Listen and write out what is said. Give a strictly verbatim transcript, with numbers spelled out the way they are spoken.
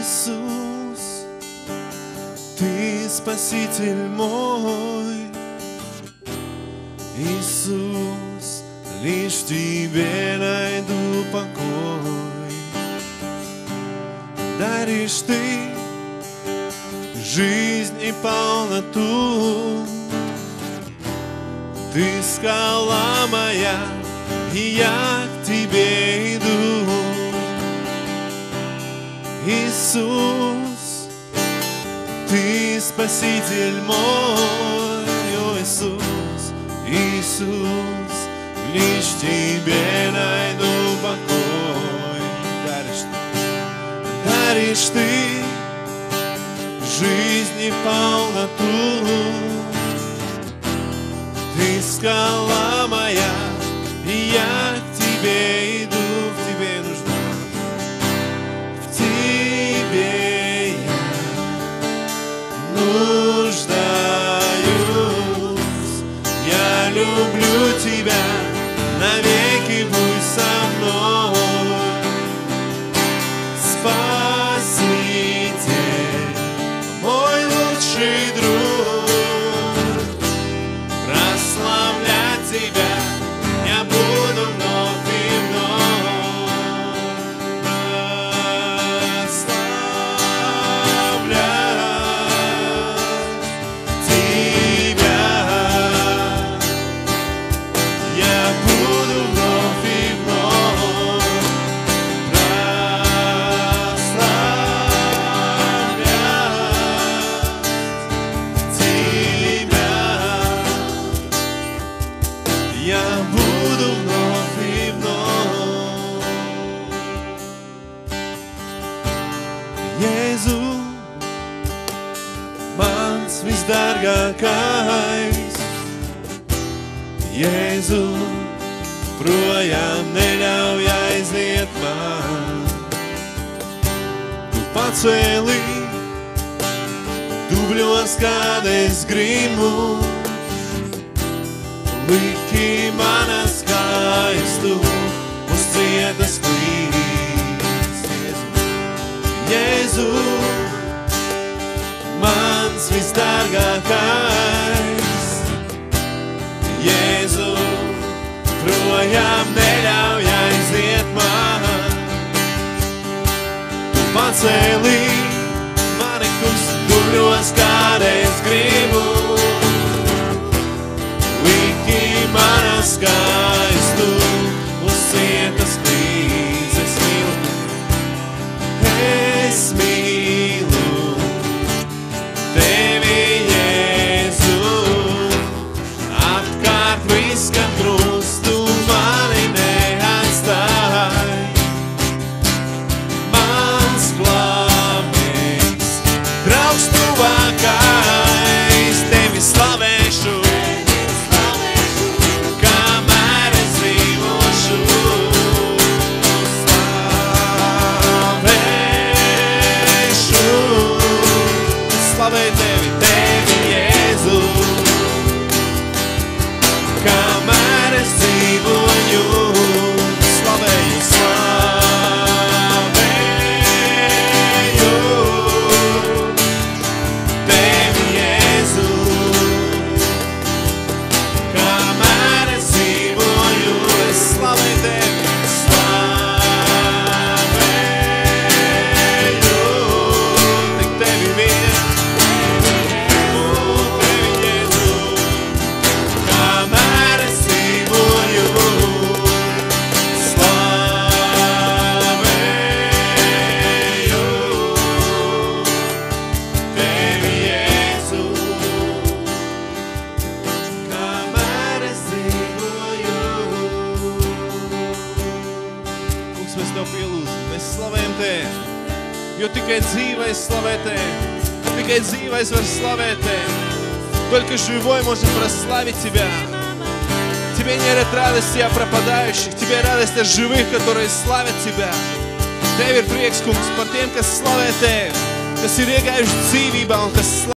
Иисус, Ты Спаситель мой. Иисус, лишь в Тебе найду покой. Даришь Ты жизнь и полноту. Ты скала моя, и я к Тебе иду. Иисус, Ты Спаситель мой. О, Иисус, Иисус, лишь в Тебе найду покой. Даришь Ты, даришь Ты жизнь и полноту. Ты скала моя, и я к Тебе иду, в Тебе нужна. В Тебе я нуждаюсь. Я люблю Тебя, навеки будь со мной. Спаситель, мой лучший друг, прославлять Тебя я буду вновь и вновь. Прославлять Тебя я буду вновь и вновь. Я буду вновь и вновь. Jēzu, mans visdārgākais. Jēzu, projām neļauj aiziet man. Tu pacēli dubļos, kad es grimu. Liki manas kājas tu uz cietas klīns. Jēzu, mans visdārgākais. Jēzu, projām neļauj aiziet man. Tu pacēli mani kungs dubļos, kad es gribu. Liki manas kājas tu uz cietas klīns. Es mīlu, es mīlu Tevi, Jēzu. Apkārt viss, kam trūkst, Tu mani neatstāj. Mans glābējs, draugs tuvākais, Tevi slavēšu. Slavēju Tevi, Tevi, Jēzu, kamēr es dzīvoju. Slavēju, slavēju Tevi, Jēzu, kamēr es dzīvoju. Es slavēju Tevi, slavēju tik Tevi vien. Mēs Tev pielūdzam, mēs slavējam Tevi, jo tikai dzīvais slavē Tevi, tikai dzīvais var slavēt Tevi. Только живой может прославить Тебя. Тебе не радость от пропадающих, Тебе радость от живых, которые славят Тебя. Tev ir prieks, kungs, par tiem, kas slavē Tevi, kas ir iegājuši dzīvībā un kas slavē